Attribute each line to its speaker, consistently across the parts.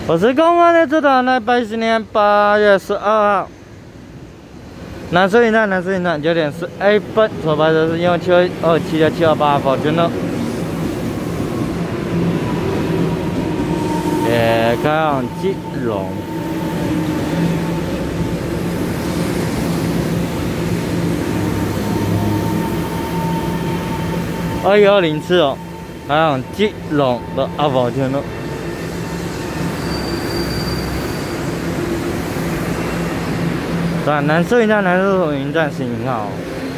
Speaker 1: 我是公安的这团的80年8月12号，南水营站9点41分，所拍的是157的728Fortuner，也开往基隆。2104哦，开往基隆的Fortuner。 南水营站、南水营站行号，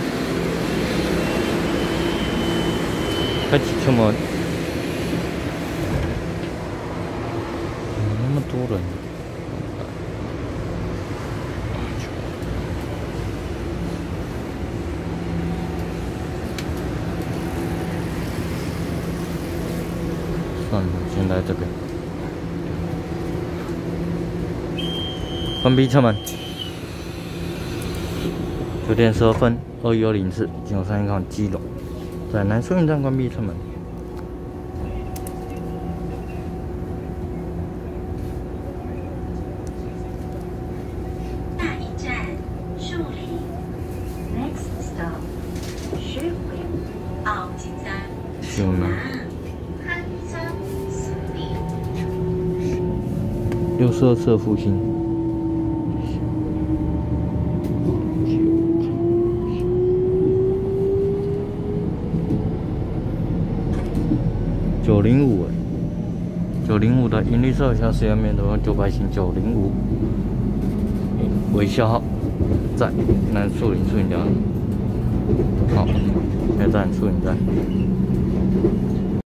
Speaker 1: 快启出门。那么多人，算了，先来这边，关闭车门。 9点12分，2104，进入3号基隆，在南水营站关闭车门。
Speaker 2: 下一站树林 ，Next stop 石回奥金站。
Speaker 1: 行吗？
Speaker 2: 汉江苏里。
Speaker 1: 62次复兴。 905的银绿色小实验面头900型905，微笑号在南树林站，好，下站树林站。